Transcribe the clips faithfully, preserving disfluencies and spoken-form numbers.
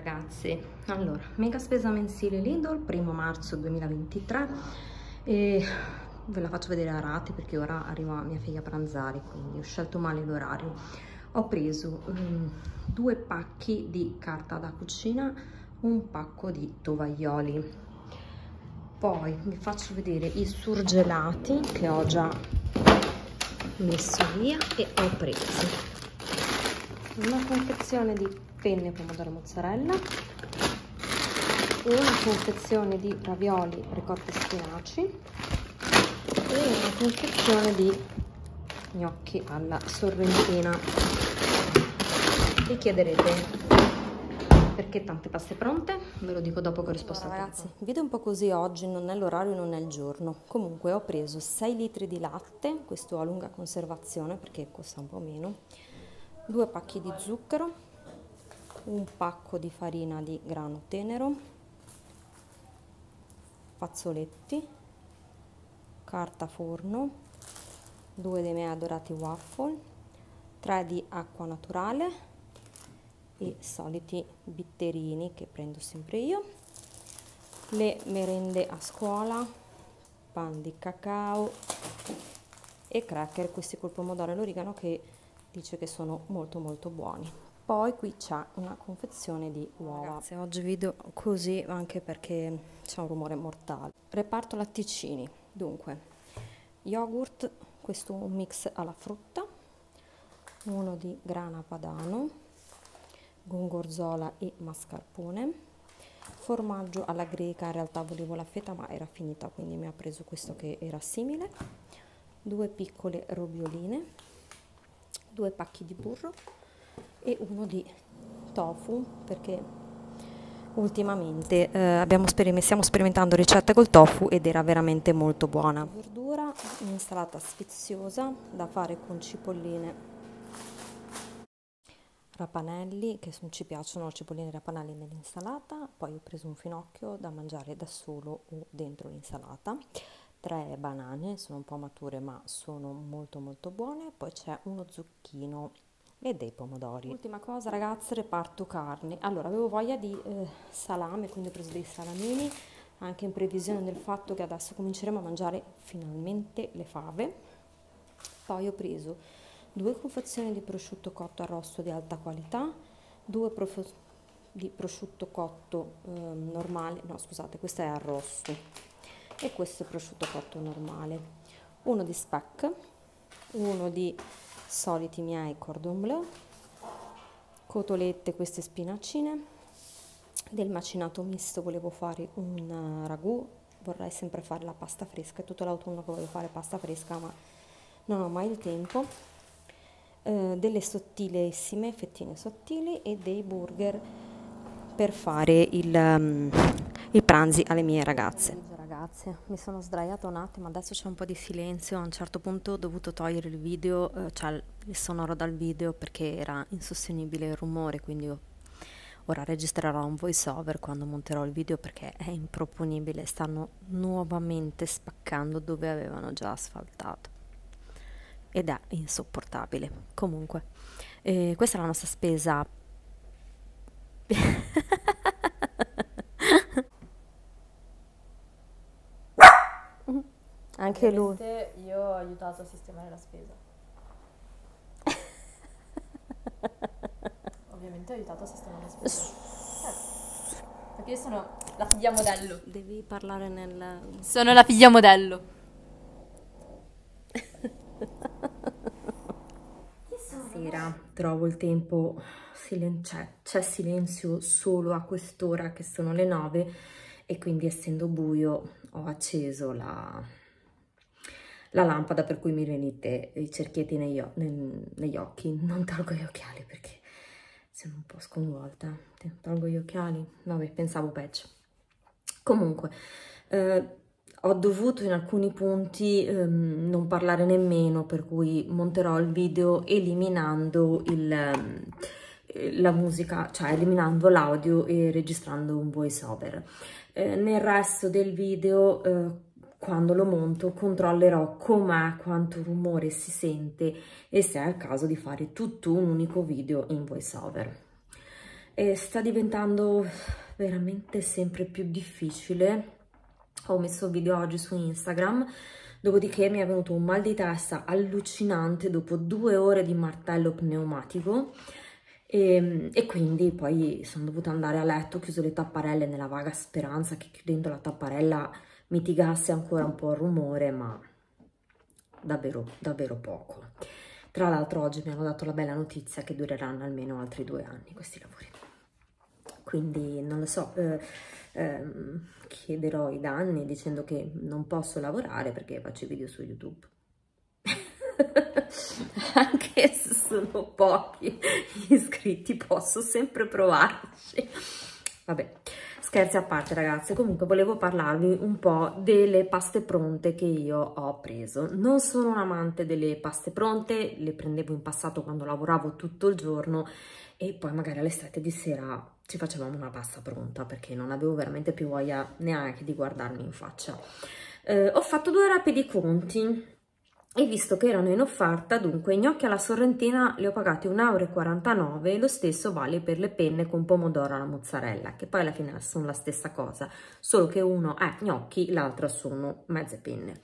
ragazzi, allora, mega spesa mensile Lidl, primo marzo duemilaventitré, e ve la faccio vedere a rate perché ora arriva mia figlia a pranzare, quindi ho scelto male l'orario. Ho preso um, due pacchi di carta da cucina, un pacco di tovaglioli, poi vi faccio vedere i surgelati che ho già messo via e ho preso una confezione di penne pomodoro mozzarella, una confezione di ravioli ricotta e spinaci e una confezione di gnocchi alla sorrentina. Vi chiederete perché tante paste pronte? Ve lo dico dopo che ho risposto. Allora, ragazzi, video un po' così oggi, non è l'orario, non è il giorno. Comunque ho preso sei litri di latte, questo a lunga conservazione perché costa un po' meno, due pacchi di zucchero, un pacco di farina di grano tenero, fazzoletti, carta forno, due dei miei adorati waffle, tre di acqua naturale e soliti bitterini che prendo sempre io, le merende a scuola, pan di cacao e cracker, questi col pomodoro e l'origano, che dice che sono molto molto buoni. Poi qui c'è una confezione di uova. Ragazzi, oggi video così anche perché c'è un rumore mortale. Reparto latticini, dunque yogurt, questo un mix alla frutta, uno di grana padano, gorgonzola e mascarpone, formaggio alla greca, in realtà volevo la feta ma era finita quindi mi ha preso questo che era simile, due piccole rovioline, due pacchi di burro e uno di tofu perché ultimamente eh, abbiamo sperim- stiamo sperimentando ricette col tofu ed era veramente molto buona. Verdura, un'insalata sfiziosa da fare con cipolline, rapanelli, che non ci piacciono cipolline e rapanelli nell'insalata, poi ho preso un finocchio da mangiare da solo o dentro l'insalata, tre banane, sono un po' mature ma sono molto molto buone, poi c'è uno zucchino e dei pomodori. Ultima cosa ragazzi, reparto carne. Allora avevo voglia di eh, salame, quindi ho preso dei salamini, anche in previsione del fatto che adesso cominceremo a mangiare finalmente le fave. Poi ho preso due confezioni di prosciutto cotto arrosto di alta qualità, due di prosciutto cotto eh, normale, no scusate, questo è arrosto e questo è prosciutto cotto normale, uno di speck, uno di soliti miei cordon bleu, cotolette, queste spinacine, del macinato misto volevo fare un ragù, vorrei sempre fare la pasta fresca, è tutto l'autunno che voglio fare pasta fresca ma non ho mai il tempo. Uh, delle sottilissime fettine sottili e dei burger per fare il, um, i pranzi alle mie ragazze. Ragazze, mi sono sdraiata un attimo, adesso c'è un po' di silenzio, a un certo punto ho dovuto togliere il video, uh, cioè il sonoro dal video perché era insostenibile il rumore, quindi io ora registrerò un voice over quando monterò il video perché è improponibile, stanno nuovamente spaccando dove avevano già asfaltato ed è insopportabile. Comunque eh, questa è la nostra spesa anche lui. Io ho aiutato a sistemare la spesa. Ovviamente ho aiutato a sistemare la spesa. Certo. Perché io sono la figlia modello. Devi parlare nel... Sono la figlia modello. Sera trovo il tempo, silen- c'è, c'è silenzio solo a quest'ora che sono le nove e quindi essendo buio ho acceso la, la lampada per cui mi venite i cerchietti negli, nel, negli occhi. Non tolgo gli occhiali perché sono un po' sconvolta. Tolgo gli occhiali? Vabbè, pensavo peggio. Comunque eh, ho dovuto in alcuni punti ehm, non parlare nemmeno, per cui monterò il video eliminando il, ehm, la musica, cioè eliminando l'audio e registrando un voice over. Eh, nel resto del video, eh, quando lo monto, controllerò com'è, quanto rumore si sente e se è il caso di fare tutto un unico video in voice over. e sta diventando veramente sempre più difficile. Ho messo il video oggi su Instagram, dopodiché mi è venuto un mal di testa allucinante dopo due ore di martello pneumatico e, e quindi poi sono dovuta andare a letto, ho chiuso le tapparelle nella vaga speranza che chiudendo la tapparella mitigasse ancora un po' il rumore, ma davvero, davvero poco. Tra l'altro oggi mi hanno dato la bella notizia che dureranno almeno altri due anni questi lavori. Quindi non lo so, eh, ehm, chiederò i danni dicendo che non posso lavorare perché faccio i video su YouTube. Anche se sono pochi iscritti posso sempre provarci. Vabbè, scherzi a parte ragazze, comunque volevo parlarvi un po' delle paste pronte che io ho preso. Non sono un amante delle paste pronte, le prendevo in passato quando lavoravo tutto il giorno e poi magari alle sette di sera ci facevamo una pasta pronta perché non avevo veramente più voglia neanche di guardarmi in faccia. Eh, ho fatto due rapidi conti e visto che erano in offerta, dunque i gnocchi alla sorrentina li ho pagati un euro e quarantanove e lo stesso vale per le penne con pomodoro alla mozzarella, che poi alla fine sono la stessa cosa, solo che uno è gnocchi, l'altro sono mezze penne.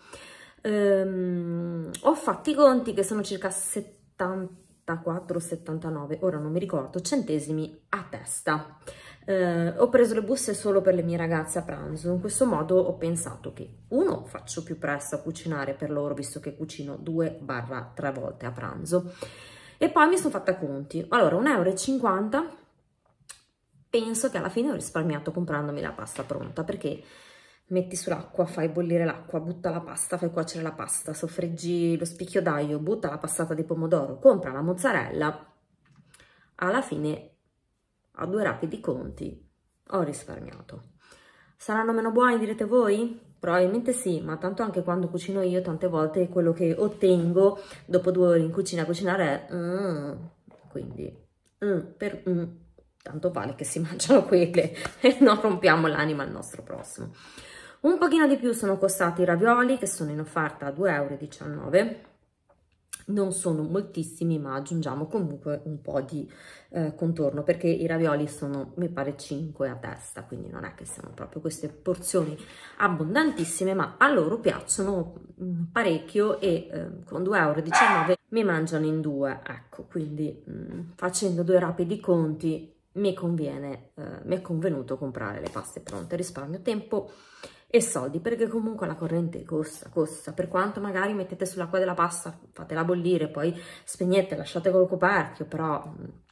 Ehm, ho fatto i conti che sono circa settantaquattro settantanove, ora non mi ricordo, centesimi a testa. Eh, ho preso le buste solo per le mie ragazze a pranzo. In questo modo ho pensato che uno, faccio più presto a cucinare per loro visto che cucino due tre volte a pranzo, e poi mi sono fatta conti. Allora un euro e cinquanta, penso che alla fine ho risparmiato comprandomi la pasta pronta, perché metti sull'acqua, fai bollire l'acqua, butta la pasta, fai cuocere la pasta, soffreggi lo spicchio d'aglio, butta la passata di pomodoro, compra la mozzarella, alla fine a due rapidi conti ho risparmiato. Saranno meno buoni, direte voi? Probabilmente sì, ma tanto anche quando cucino io tante volte quello che ottengo dopo due ore in cucina a cucinare è mm, quindi mm, per, mm, tanto vale che si mangiano quelle e non rompiamo l'anima al nostro prossimo. Un pochino di più sono costati i ravioli che sono in offerta a due e diciannove euro. Non sono moltissimi, ma aggiungiamo comunque un po' di eh, contorno perché i ravioli sono, mi pare, cinque a testa, quindi non è che siano proprio queste porzioni abbondantissime, ma a loro piacciono mh, parecchio e eh, con due e diciannove euro mi mangiano in due, ecco, quindi mh, facendo due rapidi conti mi conviene, eh, mi è convenuto comprare le paste pronte, risparmio tempo e soldi, perché comunque la corrente costa, costa, per quanto magari mettete sull'acqua della pasta, fatela bollire, poi spegnete, lasciate col coperchio, però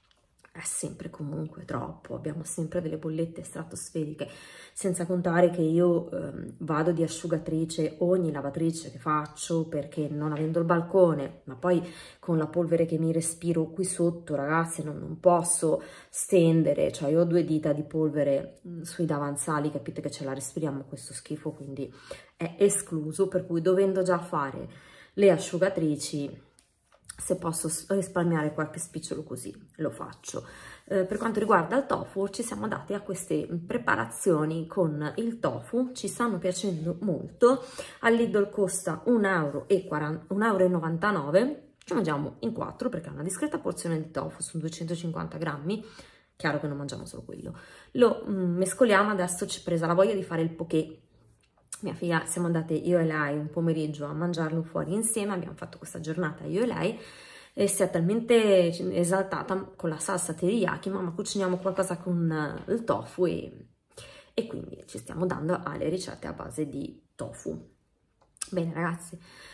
è sempre comunque troppo, abbiamo sempre delle bollette stratosferiche, senza contare che io ehm, vado di asciugatrice ogni lavatrice che faccio, perché non avendo il balcone, ma poi con la polvere che mi respiro qui sotto, ragazzi, non, non posso stendere, cioè io ho due dita di polvere mh, sui davanzali, capite che ce la respiriamo questo schifo, quindi è escluso, per cui dovendo già fare le asciugatrici, se posso risparmiare qualche spicciolo così lo faccio. Eh, per quanto riguarda il tofu, ci siamo dati a queste preparazioni con il tofu, ci stanno piacendo molto. Al Lidl costa un euro e novantanove euro, ci mangiamo in quattro perché è una discreta porzione di tofu, sono duecentocinquanta grammi, chiaro che non mangiamo solo quello. Lo mm, mescoliamo, adesso ci è presa la voglia di fare il poké. Mia figlia, siamo andate io e lei un pomeriggio a mangiarlo fuori insieme, abbiamo fatto questa giornata io e lei e si è talmente esaltata con la salsa teriyaki, mamma cuciniamo qualcosa con il tofu e, e quindi ci stiamo dando alle ricette a base di tofu. Bene ragazzi,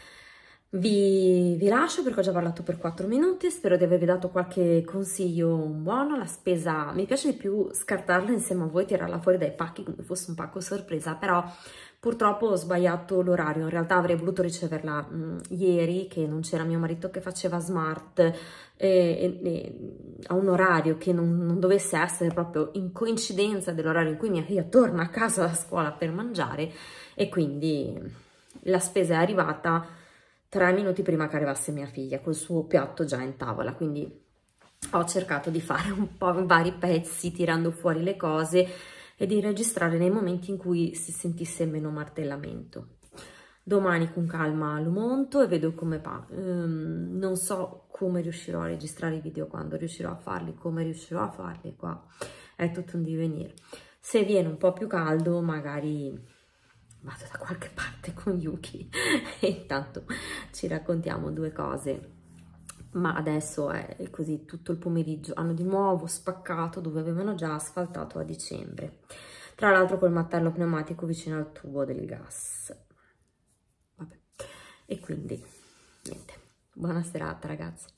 vi, vi lascio perché ho già parlato per quattro minuti, spero di avervi dato qualche consiglio buono. La spesa mi piace di più scartarla insieme a voi, tirarla fuori dai pacchi come fosse un pacco sorpresa, però purtroppo ho sbagliato l'orario, in realtà avrei voluto riceverla mh, ieri, che non c'era mio marito che faceva smart, e, e, e, a un orario che non, non dovesse essere proprio in coincidenza dell'orario in cui mia figlia torna a casa da scuola per mangiare, e quindi la spesa è arrivata tre minuti prima che arrivasse mia figlia col suo piatto già in tavola, quindi ho cercato di fare un po' vari pezzi tirando fuori le cose e di registrare nei momenti in cui si sentisse meno martellamento. Domani con calma lo monto e vedo come va. Um, non so come riuscirò a registrare i video, quando riuscirò a farli, come riuscirò a farli, qua è tutto un divenire. Se viene un po' più caldo magari vado da qualche parte con Yuki e intanto ci raccontiamo due cose. Ma adesso è così, tutto il pomeriggio hanno di nuovo spaccato dove avevano già asfaltato a dicembre, tra l'altro col mattarello pneumatico vicino al tubo del gas. Vabbè. E quindi niente, buona serata ragazzi.